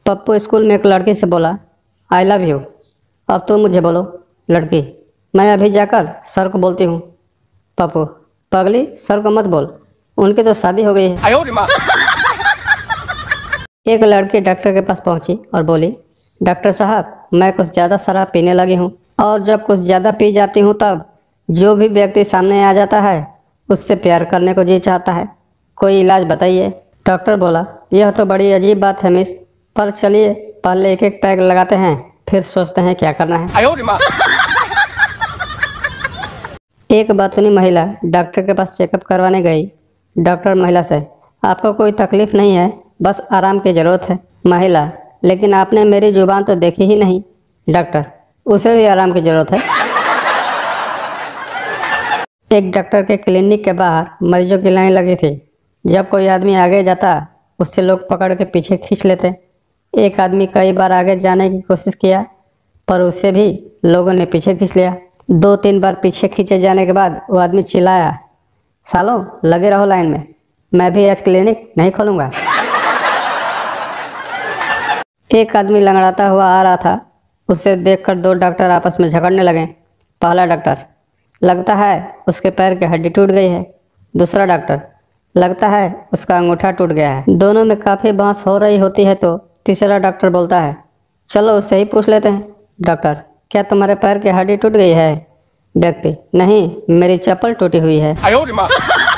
Pappu school में एक लड़की से बोला, आई लव यू। अब तुम मुझे बोलो। लड़की, मैं अभी जाकर सर को बोलती हूँ। पप्पू, पगली, सर को मत बोल, उनकी तो शादी हो गई है। एक लड़की डॉक्टर के पास पहुंची और बोली, डॉक्टर साहब, मैं कुछ ज़्यादा शराब पीने लगी हूँ और जब कुछ ज़्यादा पी जाती हूँ तब जो भी व्यक्ति सामने आ जाता है उससे प्यार करने को जी चाहता है, कोई इलाज बताइए। डॉक्टर बोला, यह तो बड़ी अजीब बात है मिस, पर चलिए पहले एक एक पैक लगाते हैं, फिर सोचते हैं क्या करना है। एक बातूनी महिला डॉक्टर के पास चेकअप करवाने गई। डॉक्टर महिला से, आपको कोई तकलीफ नहीं है, बस आराम की ज़रूरत है। महिला, लेकिन आपने मेरी जुबान तो देखी ही नहीं। डॉक्टर, उसे भी आराम की ज़रूरत है। एक डॉक्टर के क्लिनिक के बाहर मरीजों की लाइन लगी थी। जब कोई आदमी आगे जाता उससे लोग पकड़ के पीछे खींच लेते। एक आदमी कई बार आगे जाने की कोशिश किया पर उसे भी लोगों ने पीछे खींच लिया। 2-3 बार पीछे खींचे जाने के बाद वो आदमी चिल्लाया, सालों लगे रहो लाइन में, मैं भी आज क्लिनिक नहीं खोलूँगा। एक आदमी लंगड़ाता हुआ आ रहा था, उसे देखकर 2 डॉक्टर आपस में झगड़ने लगे। पहला डॉक्टर, लगता है उसके पैर की हड्डी टूट गई है। दूसरा डॉक्टर, लगता है उसका अंगूठा टूट गया है। दोनों में काफ़ी बहस हो रही होती है तो तीसरा डॉक्टर बोलता है, चलो उससे ही पूछ लेते हैं। डॉक्टर, क्या तुम्हारे पैर की हड्डी टूट गई है? व्यक्ति, नहीं, मेरी चप्पल टूटी हुई है।